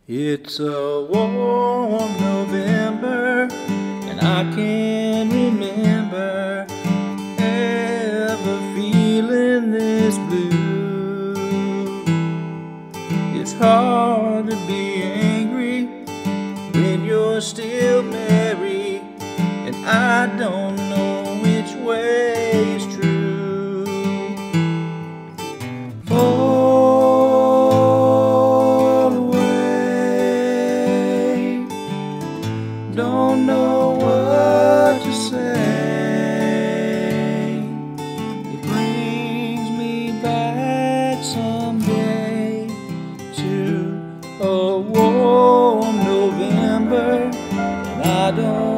It's a warm November, and I can't remember ever feeling this blue. It's hard to be angry when you're still married, and I don't know which way is true. Don't know what to say. It brings me back someday to a warm November, and I don't